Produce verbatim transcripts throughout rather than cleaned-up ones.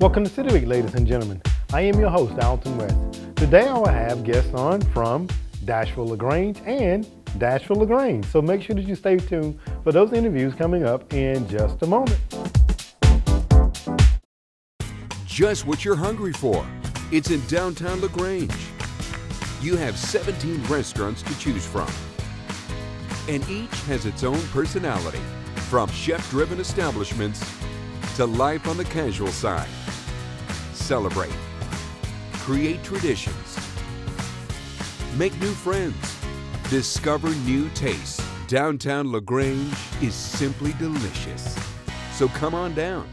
Welcome to City Week, ladies and gentlemen. I am your host, Alton West. Today I will have guests on from Dashville LaGrange and Dashville LaGrange. So make sure that you stay tuned for those interviews coming up in just a moment. Just what you're hungry for. It's in downtown LaGrange. You have seventeen restaurants to choose from, and each has its own personality, from chef-driven establishments to life on the casual side. Celebrate, create traditions, make new friends, discover new tastes. Downtown LaGrange is simply delicious. So come on down.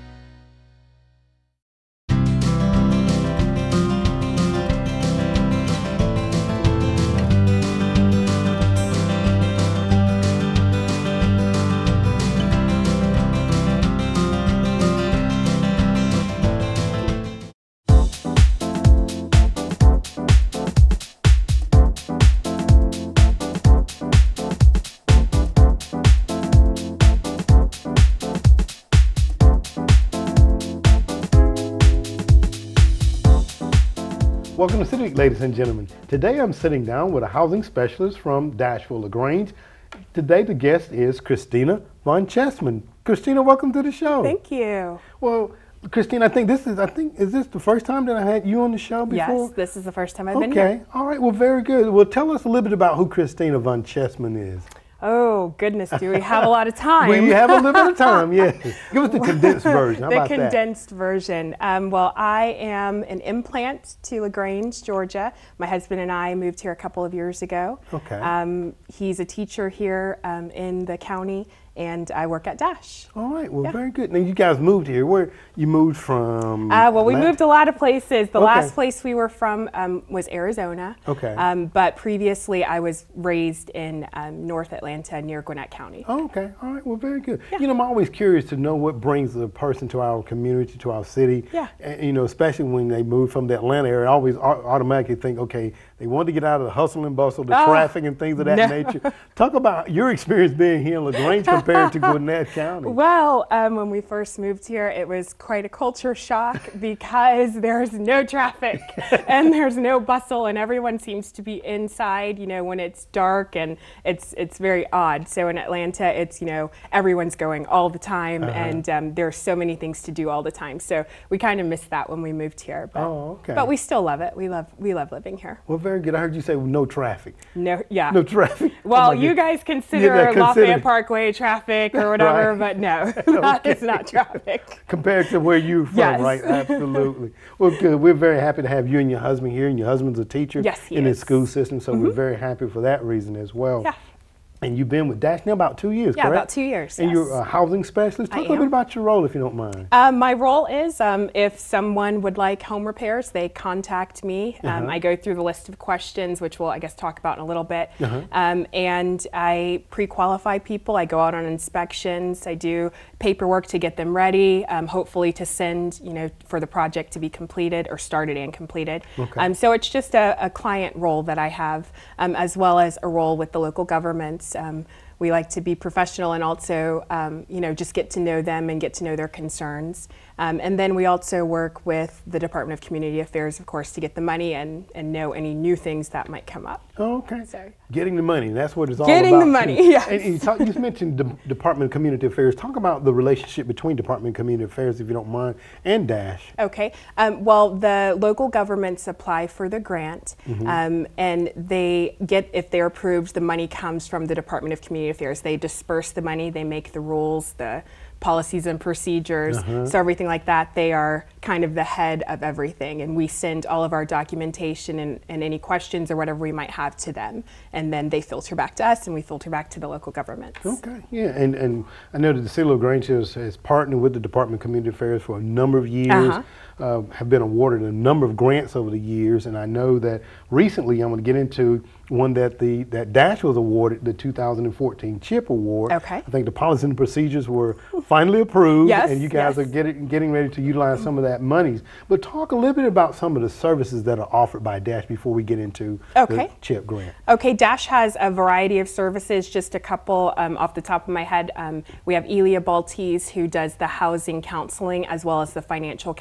Welcome to City Week, ladies and gentlemen. Today I'm sitting down with a housing specialist from Dashville LaGrange. Today the guest is Christina Von Chessman. Christina, welcome to the show. Thank you. Well, Christina, I think this is, I think, is this the first time that I had you on the show before? Yes, this is the first time I've okay. been here. Okay, all right, well, very good. Well, tell us a little bit about who Christina Von Chessman is. Oh, goodness, do we have a lot of time? We have a little bit of time, yes. Give us the condensed version. How the about condensed that? version. Um, well, I am an implant to LaGrange, Georgia. My husband and I moved here a couple of years ago. Okay. Um, he's a teacher here um, in the county, and I work at Dash. All right, well, yeah. very good. Now, you guys moved here. Where you moved from? Uh, well, we Atlanta? moved a lot of places. The okay. last place we were from um, was Arizona. Okay. Um, but previously, I was raised in um, North Atlanta near Gwinnett County. Oh, okay. All right. Well, very good. Yeah. You know, I'm always curious to know what brings a person to our community, to our city. Yeah. And, you know, especially when they move from the Atlanta area, I always automatically think, okay, they want to get out of the hustle and bustle, the oh, traffic and things of that no. nature. Talk about your experience being here in LaGrange compared to Gwinnett County. Well, um, when we first moved here, it was quite a culture shock because there's no traffic and there's no bustle, and everyone seems to be inside, you know, when it's dark, and it's it's very odd. So in Atlanta, it's, you know, everyone's going all the time, uh-huh. and um, there's so many things to do all the time. So we kind of missed that when we moved here. But, oh, okay. But we still love it. We love we love living here. Well, very good. I heard you say no traffic. No, yeah. No traffic. Well, oh you God. guys consider yeah, consider. Lafayette Parkway traffic or whatever, right. but no, that okay. is not traffic. Compared to where you're from, yes. right? Absolutely. Well, good. We're very happy to have you and your husband here, and your husband's a teacher yes, he in is. the school system, so mm-hmm. we're very happy for that reason as well. Yeah. And you've been with Dash now about two years, yeah, correct? about two years, And yes. you're a housing specialist. Talk I a little am. bit about your role, if you don't mind. Um, my role is um, if someone would like home repairs, they contact me. Um, Uh-huh. I go through the list of questions, which we'll, I guess, talk about in a little bit. Uh-huh. Um, and I pre-qualify people. I go out on inspections. I do paperwork to get them ready, um, hopefully to send, you know, for the project to be completed or started and completed. Okay. Um, so it's just a, a client role that I have, um, as well as a role with the local governments. Um, We like to be professional and also, um, you know, just get to know them and get to know their concerns. Um, and then we also work with the Department of Community Affairs, of course, to get the money and, and know any new things that might come up. Oh, okay. So, getting the money, that's what it's all getting about. the money, too. yes. And you, talk, you mentioned the Department of Community Affairs. Talk about the relationship between Department of Community Affairs, if you don't mind, and Dash. Okay. Um, well, the local governments apply for the grant, Mm-hmm. um, and they get, if they're approved, the money comes from the Department of Community Affairs. They disperse the money, they make the rules, the policies and procedures, uh-huh. so everything like that. They are kind of the head of everything, and we send all of our documentation and, and any questions or whatever we might have to them, and then they filter back to us and we filter back to the local governments. Okay, yeah, and, and I know that the City of LaGrange has, has partnered with the Department of Community Affairs for a number of years, uh-huh. uh, have been awarded a number of grants over the years, and I know that recently, I'm going to get into one that the that Dash was awarded, the two thousand fourteen CHIP Award. Okay. I think the policies and procedures were finally approved, yes, and you guys yes. are getting, getting ready to utilize some of that monies. But talk a little bit about some of the services that are offered by Dash before we get into okay. the CHIP grant. Okay, Dash has a variety of services, just a couple um, off the top of my head. Um, we have Elia Baltes, who does the housing counseling as well as the financial counseling.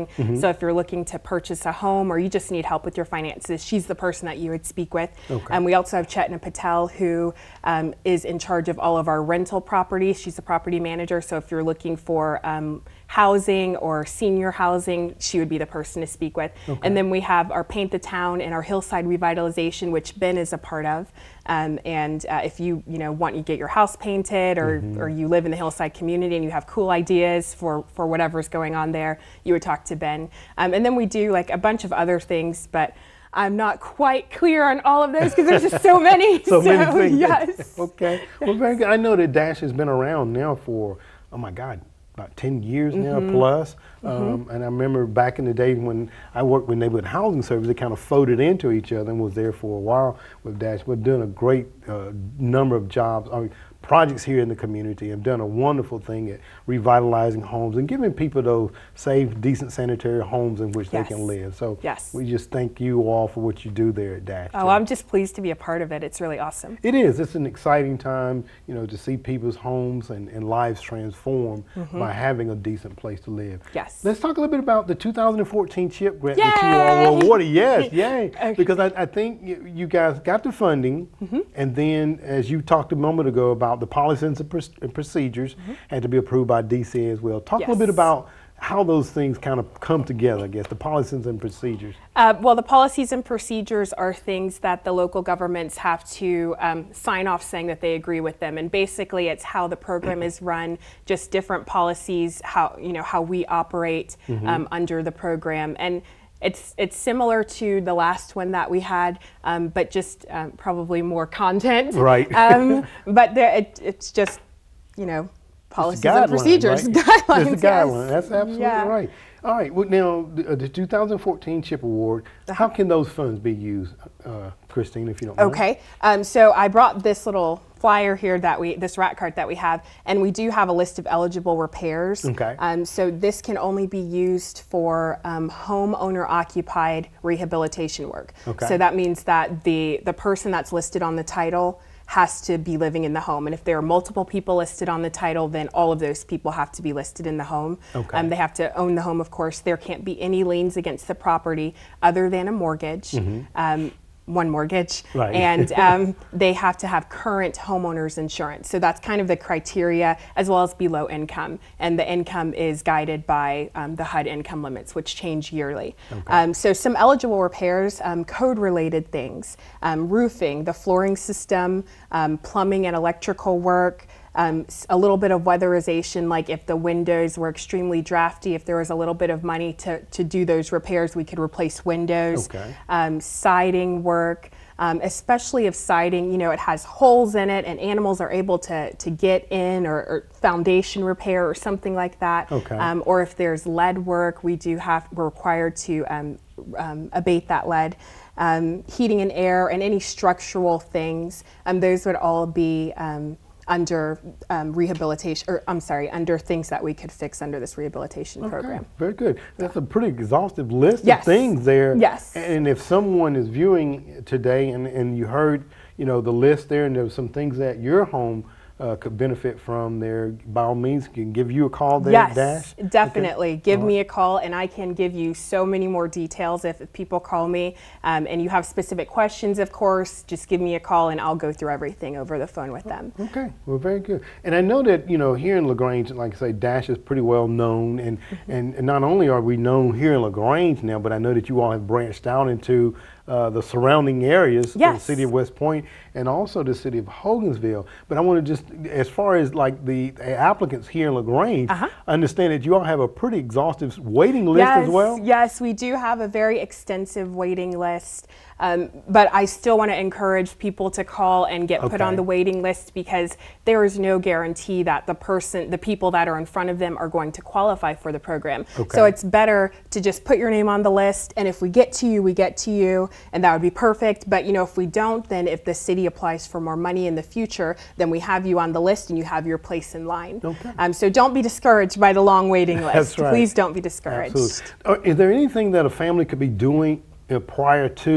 housing. Mm-hmm. So if you're looking to purchase a home or you just need help with your finances, she's the person that you would speak with. Okay. And um, we also have Chetna Patel, who um, is in charge of all of our rental properties. She's the property manager. So if you're looking for um, housing or senior housing, she would be the person to speak with. Okay. And then we have our Paint the Town and our Hillside Revitalization, which Ben is a part of. Um, and uh, if you you know want to get your house painted, or mm-hmm. or you live in the Hillside community and you have cool ideas for for whatever's going on there, you would talk to Ben. Um, and then we do like a bunch of other things, but I'm not quite clear on all of those because there's just so many. so, so many things. Yes. Okay. Well, very good. I know that Dash has been around now for, oh my God, about ten years now mm-hmm. plus. Um, mm-hmm. And I remember back in the day when I worked with Neighborhood Housing Service, they kind of folded into each other and was there for a while with Dash. We're doing a great uh, number of jobs, I mean, projects here in the community, have done a wonderful thing at revitalizing homes and giving people those safe, decent, sanitary homes in which yes. they can live. So yes. we just thank you all for what you do there at Dash. Oh, I'm just pleased to be a part of it. It's really awesome. It is. It's an exciting time, you know, to see people's homes and, and lives transformed mm-hmm. by having a decent place to live. Yes. Let's talk a little bit about the two thousand fourteen CHIP grant yay! that you all awarded. Yes, yay. Okay. Because I, I think you, you guys got the funding, mm-hmm. and then as you talked a moment ago about the policies and, pr- and procedures mm-hmm. had to be approved by D C A as well. Talk yes. a little bit about how those things kind of come together, I guess, the policies and procedures. Uh, well, the policies and procedures are things that the local governments have to um, sign off saying that they agree with them. And basically it's how the program is run, just different policies, how, you know, how we operate mm-hmm. um, under the program. And It's it's similar to the last one that we had, um, but just um, probably more content. Right. um, but there, it, it's just, you know, policies and procedures, right? guidelines. It's a guideline. Yes. That's absolutely yeah. right. All right. Well, now the, the two thousand fourteen CHIP Award. How can those funds be used, uh, Christine, if you don't mind? Okay. Um, so I brought this little flyer here that we, this rat cart that we have, and we do have a list of eligible repairs. Okay. Um, so this can only be used for um, homeowner occupied rehabilitation work. Okay. So that means that the, the person that's listed on the title has to be living in the home. And if there are multiple people listed on the title, then all of those people have to be listed in the home. Okay. Um, they have to own the home, of course. There can't be any liens against the property other than a mortgage. Mm-hmm. um, one mortgage, right. and um, they have to have current homeowners insurance. So that's kind of the criteria, as well as be low income. And the income is guided by um, the H U D income limits, which change yearly. Okay. Um, so some eligible repairs, um, code-related things, um, roofing, the flooring system, um, plumbing and electrical work, Um, a little bit of weatherization, like if the windows were extremely drafty, if there was a little bit of money to, to do those repairs, we could replace windows. Okay. Um, siding work, um, especially if siding, you know, it has holes in it and animals are able to, to get in, or, or foundation repair or something like that. Okay. Um, or if there's lead work, we do have, we're required to um, um, abate that lead. Um, heating and air and any structural things, um, those would all be um, under um, rehabilitation, or I'm sorry, under things that we could fix under this rehabilitation okay. program. Very good. That's a pretty exhaustive list yes. of things there. Yes. And if someone is viewing today and, and you heard, you know, the list there, and there were some things that your home Uh, could benefit from there, by all means, can give you a call there yes, at Dash? Definitely. Okay. Give all me right. a call and I can give you so many more details if, if people call me. Um, and you have specific questions, of course, just give me a call and I'll go through everything over the phone with them. Okay, well, very good. And I know that, you know, here in LaGrange, like I say, Dash is pretty well known. And, mm-hmm. and, and not only are we known here in LaGrange now, but I know that you all have branched out into Uh, the surrounding areas, yes. the city of West Point and also the city of Hogansville. But I want to just, as far as like the, the applicants here in LaGrange, uh-huh. understand that you all have a pretty exhaustive waiting list yes, as well? Yes, we do have a very extensive waiting list. Um, but I still want to encourage people to call and get okay. put on the waiting list, because there is no guarantee that the person, the people that are in front of them are going to qualify for the program. Okay. So it's better to just put your name on the list, and if we get to you, we get to you, and that would be perfect. But you know, if we don't, then if the city applies for more money in the future, then we have you on the list and you have your place in line. Okay. Um, so don't be discouraged by the long waiting list. That's right. Please don't be discouraged. Absolutely. Is there anything that a family could be doing uh, prior to,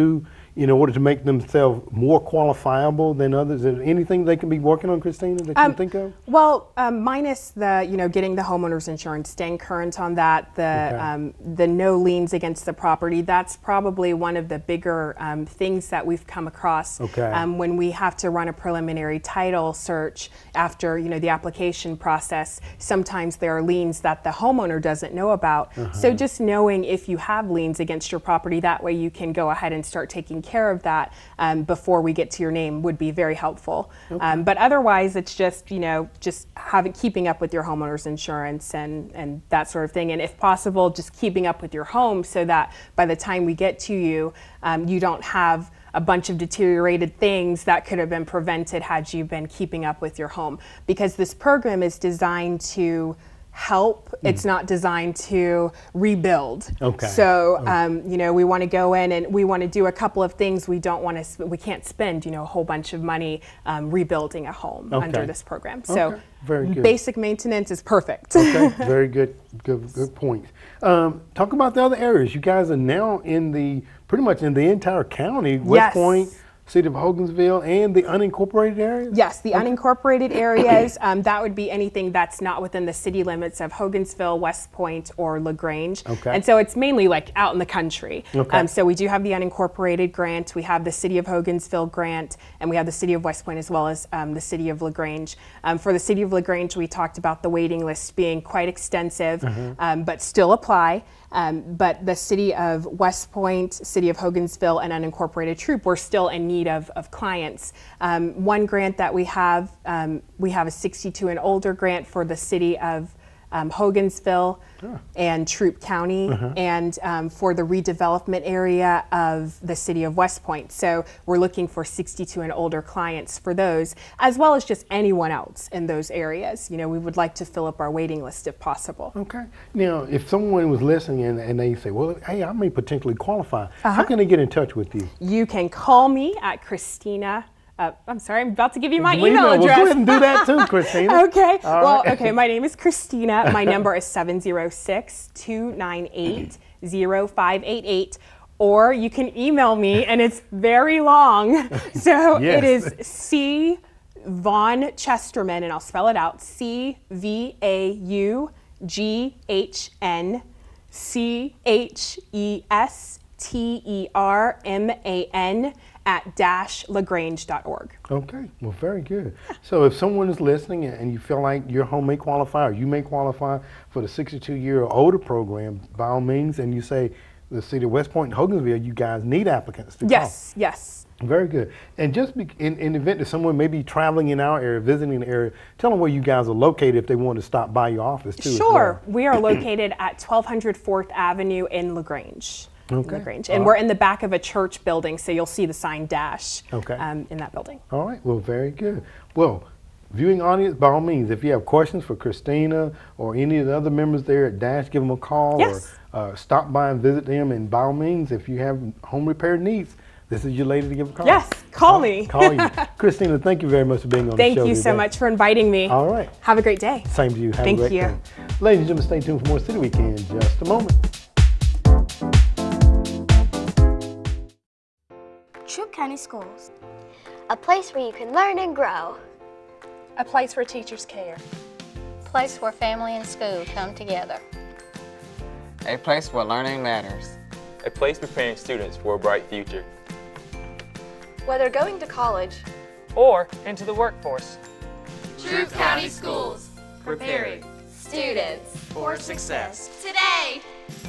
in order to make themselves more qualifiable than others? Is there anything they can be working on, Christina, that Um, you think of? Well, um, minus the, you know, getting the homeowner's insurance, staying current on that, the Okay. um, the no liens against the property. That's probably one of the bigger um, things that we've come across Okay. um, when we have to run a preliminary title search after, you know, the application process. Sometimes there are liens that the homeowner doesn't know about. Uh-huh. So just knowing if you have liens against your property, that way you can go ahead and start taking care of that um, before we get to your name would be very helpful. Okay. Um, but otherwise, it's just, you know, just having keeping up with your homeowner's insurance and, and that sort of thing. And if possible, just keeping up with your home so that by the time we get to you, um, you don't have a bunch of deteriorated things that could have been prevented had you been keeping up with your home. Because this program is designed to help. Mm. It's not designed to rebuild. Okay. So, okay. Um, you know, we want to go in and we want to do a couple of things. We don't want to, we can't spend, you know, a whole bunch of money um, rebuilding a home Okay. under this program. So, okay. Very good. Basic maintenance is perfect. Okay, very good, good, good point. Um, talk about the other areas. You guys are now in the, pretty much in the entire county, West Yes. Point, City of Hogansville, and the unincorporated areas? Yes, the Okay. unincorporated areas, um, that would be anything that's not within the city limits of Hogansville, West Point, or LaGrange. Okay. And so it's mainly like out in the country. Okay. Um, so we do have the unincorporated grant, we have the City of Hogansville grant, and we have the City of West Point as well as um, the City of LaGrange. Um, for the City of LaGrange, we talked about the waiting list being quite extensive, Uh-huh. um, but still apply. Um, but the City of West Point, City of Hogansville, and unincorporated Troop, we're still in need of, of clients. Um, one grant that we have, um, we have a sixty-two and older grant for the City of um, Hogansville Sure. and Troop County, Uh-huh. and um, for the redevelopment area of the City of West Point. So we're looking for sixty-two and older clients for those, as well as just anyone else in those areas. You know, we would like to fill up our waiting list if possible. Okay. Now, if someone was listening and, and they say, well, hey, I may potentially qualify, Uh-huh. how can they get in touch with you? You can call me at Christina. Uh, I'm sorry, I'm about to give you my Well, email well, address. go ahead and do that too, Christina. Okay. All well, right. okay. My name is Christina. My number is seven zero six, two nine eight, zero five eight eight. Or you can email me, and it's very long. So Yes. it is C Vaughn Chesterman, and I'll spell it out: C V A U G H N C H E S T E R M A N at dash lagrange dot org. Okay, well, very good. So if someone is listening and you feel like your home may qualify or you may qualify for the sixty-two year or older program, by all means, and you say the City of West Point and Hogansville, you guys need applicants to Yes, yes. call. Very good. And just be, in, in the event that someone may be traveling in our area, visiting the area, tell them where you guys are located if they want to stop by your office too. as Sure. well. We are located at twelve hundred fourth Avenue in LaGrange. Okay. LaGrange. All And right. we're in the back of a church building, so you'll see the sign Dash Okay. um, in that building. All right, well, very good. Well, viewing audience, by all means, if you have questions for Christina or any of the other members there at Dash, give them a call Yes. or uh, stop by and visit them. And by all means, if you have home repair needs, this is your lady to give a call. Yes, call All- me. Call you. Christina, thank you very much for being on Thank the show you so today. much for inviting me. All right. Have a great day. Same to you. Have Thank a great you. day. Ladies and gentlemen, stay tuned for more City Weekend in just a moment. Troop County Schools, a place where you can learn and grow. A place where teachers care. Place where family and school come together. A place where learning matters. A place preparing students for a bright future. Whether going to college Or into the workforce. Troop County Schools, preparing students For success. today.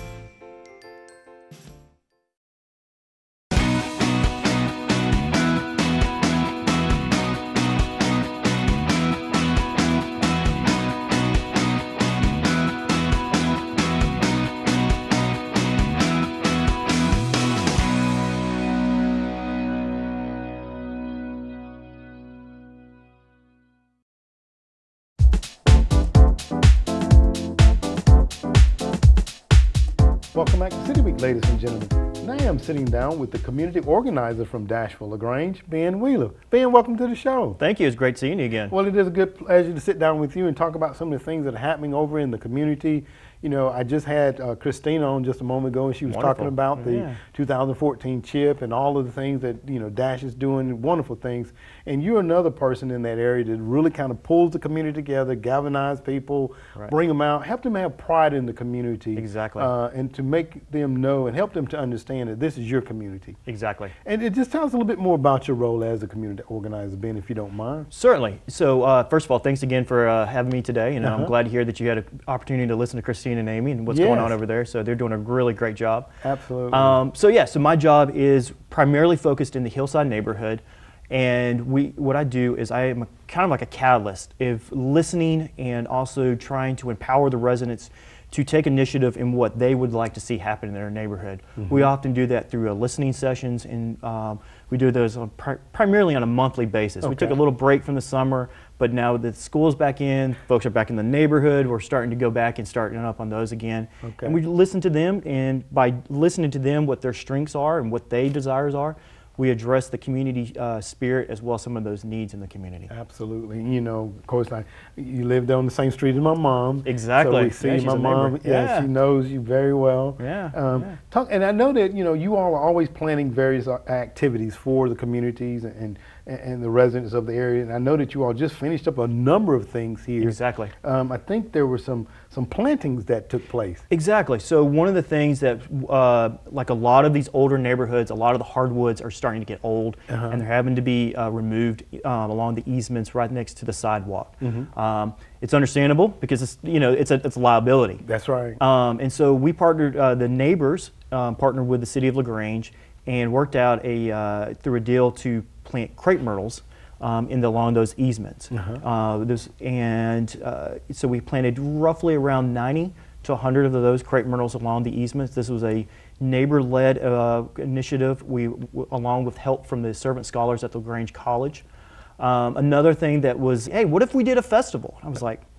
Welcome back to City Week, ladies and gentlemen. Today I'm sitting down with the community organizer from Dashville LaGrange, Ben Wheeler. Ben, welcome to the show. Thank you. It's great seeing you again. Well, it is a good pleasure to sit down with you and talk about some of the things that are happening over in the community, you know, I just had uh, Christina on just a moment ago, and she was Wonderful. talking about the Yeah. two thousand fourteen chip and all of the things that, you know, Dash is doing, wonderful things. And you're another person in that area that really kind of pulls the community together, galvanize people, Right. bring them out, help them have pride in the community. Exactly. Uh, and to make them know and help them to understand that this is your community. Exactly. And it just tell us a little bit more about your role as a community organizer, Ben, if you don't mind. Certainly. So uh, first of all, thanks again for uh, having me today. You know, Uh-huh. I'm glad to hear that you had an opportunity to listen to Christine and Amy and what's Yes. going on over there. So they're doing a really great job. Absolutely. Um, so yeah, so my job is primarily focused in the Hillside neighborhood. And we, what I do is I am a, kind of like a catalyst of listening and also trying to empower the residents to take initiative in what they would like to see happen in their neighborhood. Mm-hmm. We often do that through uh, listening sessions, and um, we do those on pri primarily on a monthly basis. We took Okay. a little break from the summer, but now that school's back in, folks are back in the neighborhood, we're starting to go back and starting up on those again. Okay. And we listen to them, and by listening to them what their strengths are and what their desires are, we address the community uh, spirit as well as some of those needs in the community. Absolutely. You know, of course, I, you lived on the same street as my mom. Exactly. So we see Yeah, she's my a mom. neighbor. Yeah, Yeah. she knows you very well. Yeah, Um, yeah. Talk, and I know that, you know, you all are always planning various uh, activities for the communities and, and, and the residents of the area. And I know that you all just finished up a number of things here. Exactly. Um, I think there were some, some plantings that took place. Exactly. So one of the things that, uh, like a lot of these older neighborhoods, a lot of the hardwoods are starting to get old, Uh-huh. and they're having to be uh, removed um, along the easements right next to the sidewalk. Mm-hmm. Um, it's understandable because it's, you know, it's a, it's a liability. That's right. Um, and so we partnered, uh, the neighbors um, partnered with the City of LaGrange and worked out a, uh, through a deal to plant crepe myrtles um, in the, along those easements. Uh-huh. Uh, this, and uh, so we planted roughly around ninety to one hundred of those crepe myrtles along the easements. This was a neighbor-led uh, initiative, we, w along with help from the servant scholars at the LaGrange College. Um, another thing that was, hey, what if we did a festival? I was like,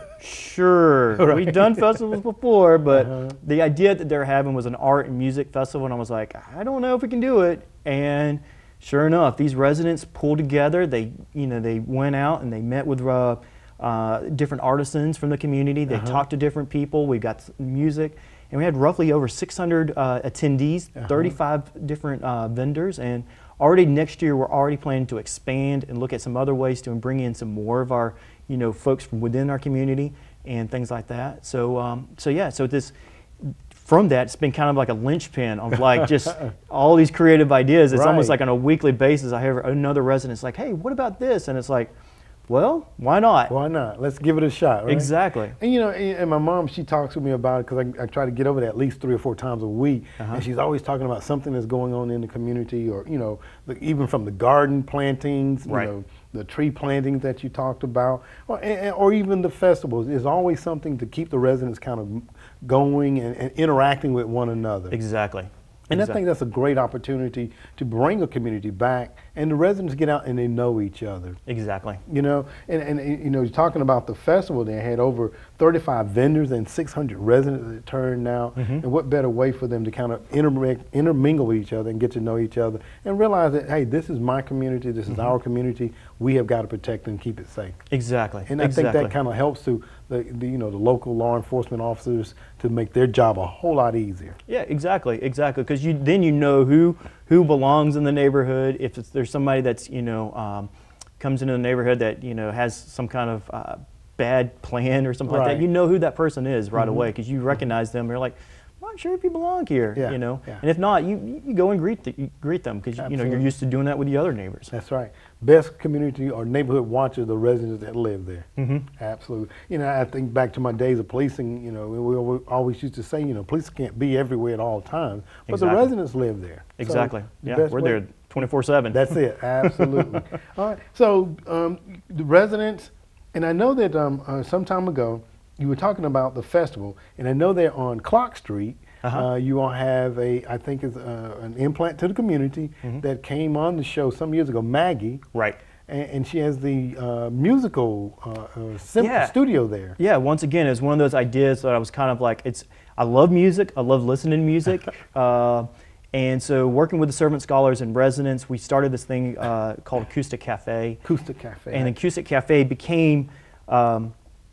sure, Right. we've done festivals before, but Uh-huh. the idea that they're having was an art and music festival, and I was like, I don't know if we can do it. And sure enough, these residents pulled together. They, you know, they went out and they met with uh, uh, different artisans from the community. They Uh-huh. talked to different people. We got s- music, and we had roughly over six hundred uh, attendees, Uh-huh. thirty-five different uh, vendors, and already next year we're already planning to expand and look at some other ways to bring in some more of our, you know, folks from within our community and things like that. So, um, so yeah, so this. From that, it's been kind of like a linchpin of like just all these creative ideas. It's Right. almost like on a weekly basis, I have another resident's like, hey, what about this? And it's like, well, why not? Why not? Let's give it a shot, right? Exactly. And you know, and and my mom, she talks with me about it because I, I try to get over there at least three or four times a week, Uh-huh. and she's always talking about something that's going on in the community, or you know, the, even from the garden plantings, you Right. know, the tree plantings that you talked about, or, and, or even the festivals. There's always something to keep the residents kind of going and, and interacting with one another. Exactly. And I Exactly. think that's a great opportunity to bring a community back, and the residents get out and they know each other. Exactly. You know, and, and you know, you're talking about the festival. They had over thirty-five vendors and six hundred residents that turned out. Mm-hmm. And what better way for them to kind of interming, intermingle with each other and get to know each other and realize that, hey, this is my community, this is Mm-hmm. our community. We have got to protect and keep it safe. Exactly. And I exactly. think that kind of helps to the, the you know the local law enforcement officers to make their job a whole lot easier. Yeah, exactly, exactly. Because you then you know who who belongs in the neighborhood. If it's, there's somebody that's you know um, comes into the neighborhood that you know has some kind of uh, bad plan or something like Right. that, you know who that person is right Mhm. away because you recognize them. You're like, I'm not sure if you belong here. Yeah, You know, yeah. and if not, you you go and greet the, you greet them because you know you're Absolutely. used to doing that with the other neighbors. That's right. Best community or neighborhood watch are the residents that live there. Mm-hmm. Absolutely. You know, I think back to my days of policing, you know, we, we always used to say, you know, police can't be everywhere at all times, but Exactly. the residents live there. So Exactly. the Yeah, best we're way- there twenty-four seven. That's it. Absolutely. All right. So um, the residents, and I know that um, uh, some time ago you were talking about the festival, and I know that on Clock Street, Uh-huh. uh, you all have a, I think it's uh, an implant to the community Mm-hmm. that came on the show some years ago, Maggie. Right. And, and she has the uh, musical uh, uh, sim- Yeah. studio there. Yeah, once again, it's one of those ideas that I was kind of like, it's, I love music, I love listening to music, uh, and so working with the servant scholars and residents, we started this thing uh, called Acoustic Cafe. Acoustic Cafe. And Acoustic Cafe became, um,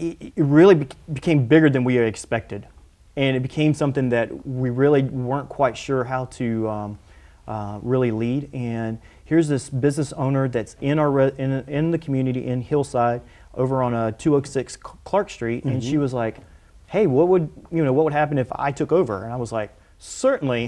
it, it really be became bigger than we had expected. And it became something that we really weren't quite sure how to um, uh, really lead. And here's this business owner that's in our re in, in the community in Hillside, over on uh, two oh six Clark Street, and mm-hmm. she was like, "Hey, what would you know? What would happen if I took over?" And I was like, "Certainly,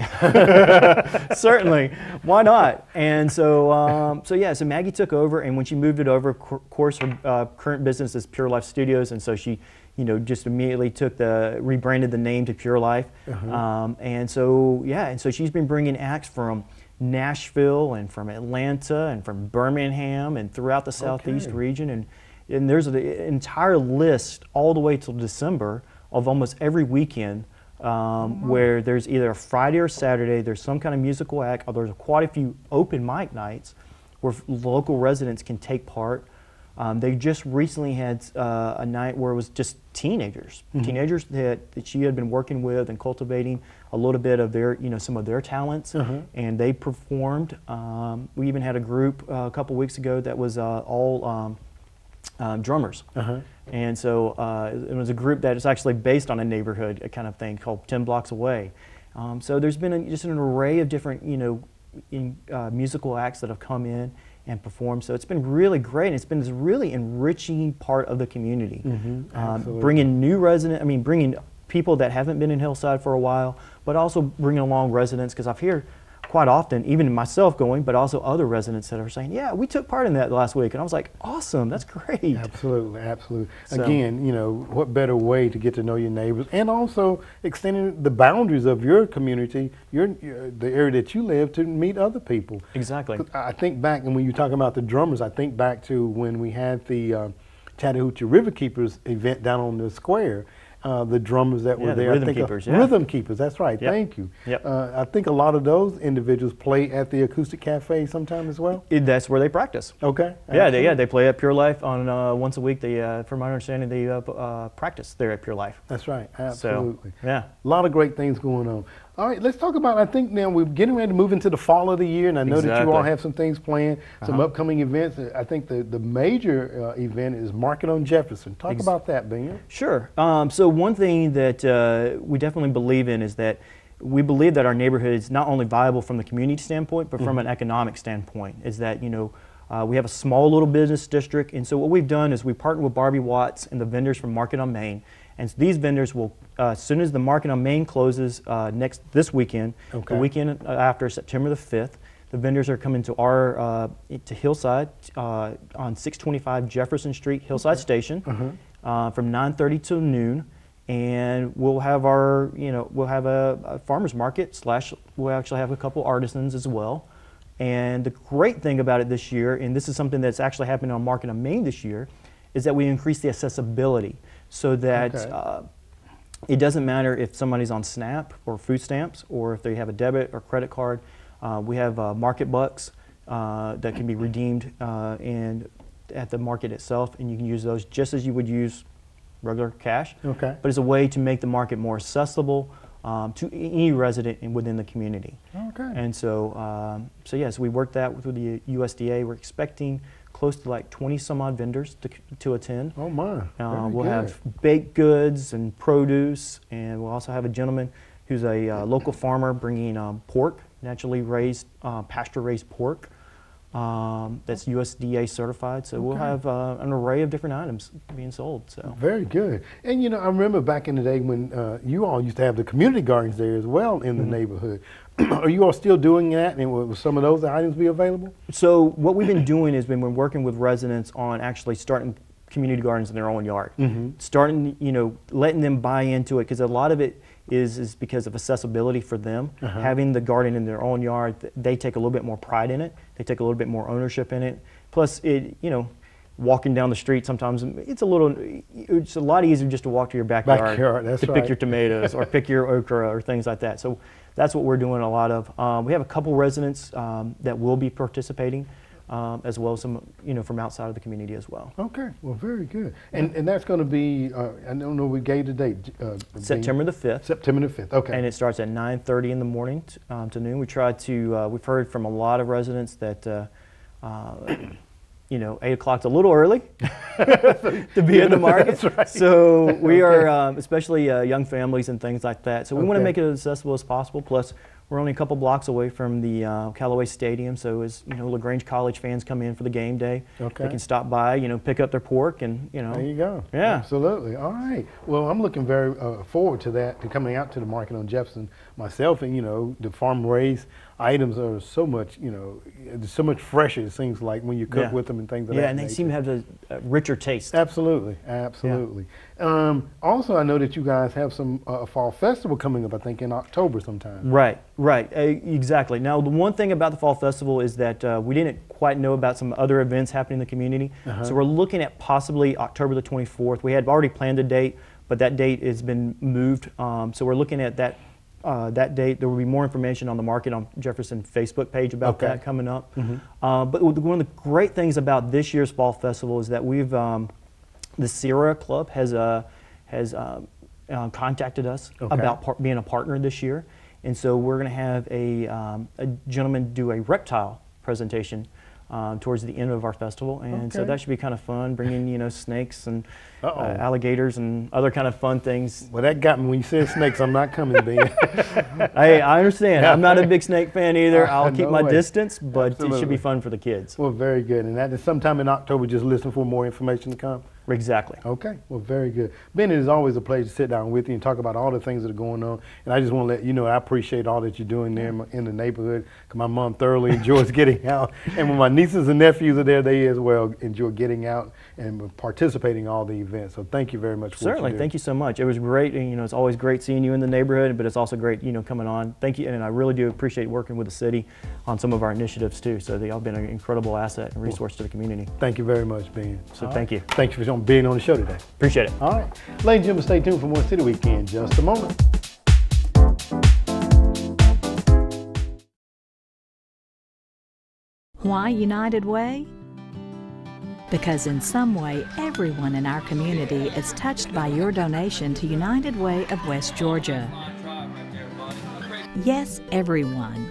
certainly, why not?" And so, um, so yeah, so Maggie took over, and when she moved it over, of course, her uh, current business is Pure Life Studios, and so she. You know, just immediately took the, rebranded the name to Pure Life. Uh-huh. um, and so, yeah, and so she's been bringing acts from Nashville and from Atlanta and from Birmingham and throughout the Southeast okay. region. And, and there's an entire list all the way till December of almost every weekend um, mm-hmm. where there's either a Friday or Saturday, there's some kind of musical act, or there's quite a few open mic nights where local residents can take part. Um, they just recently had uh, a night where it was just teenagers, mm-hmm. teenagers that, that she had been working with and cultivating a little bit of their, you know, some of their talents, uh-huh. and they performed. Um, we even had a group uh, a couple weeks ago that was uh, all um, uh, drummers, uh-huh. and so uh, it was a group that is actually based on a neighborhood, a kind of thing called ten blocks away. Um, so there's been a, just an array of different, you know, in, uh, musical acts that have come in and perform. So it's been really great, and it's been this really enriching part of the community. Mm-hmm, um, bringing new residents, I mean bringing people that haven't been in Hillside for a while, but also bringing along residents, because I've heard quite often, even myself going, but also other residents that are saying, yeah, we took part in that last week. And I was like, awesome, that's great. Absolutely, absolutely. So, again, you know, what better way to get to know your neighbors, and also extending the boundaries of your community, your, your the area that you live, to meet other people. Exactly. I think back, and when you talk about the drummers, I think back to when we had the uh, Chattahoochee Riverkeepers event down on the square. Uh, the drummers that yeah, were there. The rhythm I think keepers, a, yeah. Rhythm keepers, that's right, yep. thank you. Yep. Uh, I think a lot of those individuals play at the Acoustic Cafe sometime as well? It, that's where they practice. Okay. Yeah, they, yeah, they play at Pure Life on uh, once a week. They, uh, from my understanding, they uh, uh, practice there at Pure Life. That's right, absolutely. So, yeah. A lot of great things going on. All right, let's talk about, I think now we're getting ready to move into the fall of the year, and I know exactly. that you all have some things planned, some uh-huh. upcoming events. I think the, the major uh, event is Market on Jefferson. Talk Ex about that, Ben. Sure. Um, so one thing that uh, we definitely believe in is that we believe that our neighborhood is not only viable from the community standpoint, but mm-hmm. from an economic standpoint, is that, you know, uh, we have a small little business district, and so what we've done is we partnered with Barbie Watts and the vendors from Market on Main. And so these vendors will, uh, as soon as the Market on Main closes uh, next this weekend, okay. the weekend after September the fifth, the vendors are coming to our uh, to Hillside uh, on six twenty-five Jefferson Street, Hillside okay. Station, uh-huh. uh, from nine thirty till noon, and we'll have our, you know, we'll have a, a farmers market slash we'll actually have a couple artisans as well. And the great thing about it this year, and this is something that's actually happening on Market on Main this year, is that we increase the accessibility. So that okay. uh, it doesn't matter if somebody's on SNAP or food stamps, or if they have a debit or credit card. Uh, we have uh, market bucks uh, that can be redeemed uh, and at the market itself, and you can use those just as you would use regular cash. Okay. But it's a way to make the market more accessible um, to any resident within the community. Okay. And so, um, so yes, we worked that with the U S D A. We're expecting close to like twenty some odd vendors to, to attend. Oh my, uh, We'll good. have baked goods and produce, and we'll also have a gentleman who's a uh, local farmer bringing um, pork, naturally raised, uh, pasture raised pork um, that's U S D A certified. So okay. we'll have uh, an array of different items being sold. So very good. And you know, I remember back in the day when uh, you all used to have the community gardens there as well in the mm-hmm. neighborhood. Are you all still doing that, and will some of those items be available? So what we've been doing is we've been working with residents on actually starting community gardens in their own yard. Mm-hmm. Starting, you know, letting them buy into it, because a lot of it is is because of accessibility for them. Uh-huh. Having the garden in their own yard, they take a little bit more pride in it. They take a little bit more ownership in it. Plus, it, you know, walking down the street sometimes it's a little, it's a lot easier just to walk to your backyard, backyard that's to right. pick your tomatoes or pick your okra or things like that. So that's what we're doing a lot of. Um, we have a couple residents um, that will be participating, um, as well as some, you know, from outside of the community as well. Okay, well, very good. And and that's going to be, uh, I don't know, we gave the date. Uh, September the fifth. September the fifth, okay. And it starts at nine thirty in the morning t um, to noon. We try to, uh, we've heard from a lot of residents that uh, uh, you know, eight o'clock's a little early to be in the market. That's right. So we Okay. are, um, especially uh, young families and things like that. So we want to Okay. make it as accessible as possible. Plus, we're only a couple blocks away from the uh, Callaway Stadium. So as you know, LaGrange College fans come in for the game day, Okay. they can stop by, you know, pick up their pork, and you know. There you go. Yeah. Absolutely. All right. Well, I'm looking very uh, forward to that, to coming out to the market on Jefferson myself. And, you know, the farm raised items are so much, you know, it's so much fresher, it seems like, when you cook Yeah. with them and things of Yeah, that and they nature. seem to have a, a richer taste. Absolutely. Absolutely. Um, also, I know that you guys have some uh, fall festival coming up, I think, in October sometime. Right, right, uh, exactly. Now, the one thing about the Fall Festival is that uh, we didn't quite know about some other events happening in the community. Uh-huh. So we're looking at possibly October the twenty-fourth. We had already planned a date, but that date has been moved. Um, so we're looking at that uh, that date. There will be more information on the Market on Jefferson Facebook page about Okay. that coming up. Mhm. Uh, but one of the great things about this year's Fall Festival is that we've um, the Sierra Club has uh, has um, uh, contacted us Okay. about par being a partner this year, and so we're going to have a, um, a gentleman do a reptile presentation um, towards the end of our festival, and so Okay. that should be kind of fun, bringing you know snakes and uh, Uh-oh. alligators and other kind of fun things. Well, that got me. When you said snakes, I'm not coming, Ben. Hey, I understand. I'm not a big snake fan either. I'll keep No my way. distance, but it should Absolutely. be fun for the kids. Well, very good. And that is sometime in October. Just listen for more information to come. Exactly. Okay, well, very good. Ben, it is always a pleasure to sit down with you and talk about all the things that are going on. And I just want to let you know I appreciate all that you're doing there in my- in the neighborhood. 'Cause my mom thoroughly enjoys getting out. And when my nieces and nephews are there, they as well enjoy getting out and participating in all the events. So thank you very much for Certainly, what you do. thank you so much. It was great, and you know, it's always great seeing you in the neighborhood, but it's also great, you know, coming on. Thank you, and I really do appreciate working with the city on some of our initiatives too. So they all been an incredible asset and resource to the community. Thank you very much, Ben. So All thank right. you. Thank you for being on the show today. Appreciate it. All right. Ladies and gentlemen, stay tuned for more City Week in just a moment. Why United Way? Because in some way, everyone in our community is touched by your donation to United Way of West Georgia. Yes, everyone.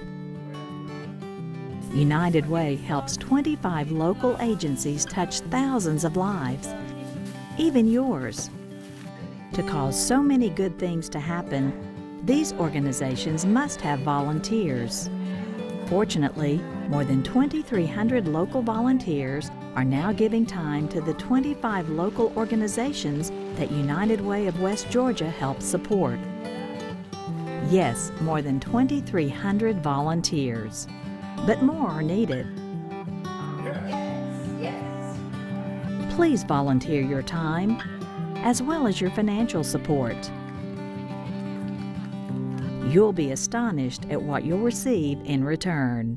United Way helps twenty-five local agencies touch thousands of lives, even yours. To cause so many good things to happen, these organizations must have volunteers. Fortunately, more than twenty-three hundred local volunteers are now giving time to the twenty-five local organizations that United Way of West Georgia helps support. Yes, more than twenty-three hundred volunteers. But more are needed. Please volunteer your time, as well as your financial support. You'll be astonished at what you'll receive in return.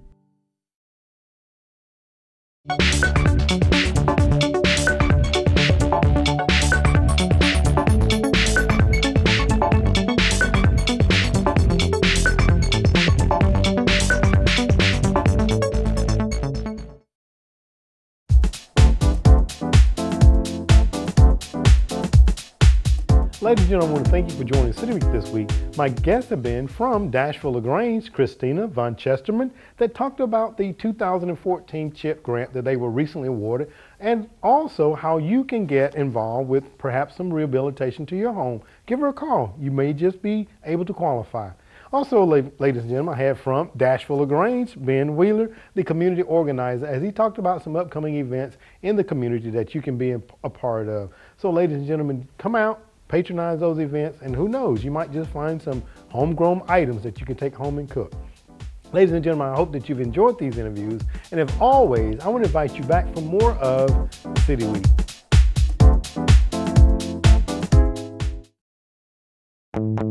Ladies and gentlemen, I want to thank you for joining City Week this week. My guests have been from Dashville LaGrange, Christina Von Chesterman, that talked about the two thousand fourteen CHIP grant that they were recently awarded, and also how you can get involved with perhaps some rehabilitation to your home. Give her a call. You may just be able to qualify. Also, ladies and gentlemen, I had from Dashville LaGrange, Ben Wheeler, the community organizer, as he talked about some upcoming events in the community that you can be a part of. So, ladies and gentlemen, come out, patronize those events, and who knows, you might just find some homegrown items that you can take home and cook. Ladies and gentlemen, I hope that you've enjoyed these interviews, and as always, I want to invite you back for more of City Week.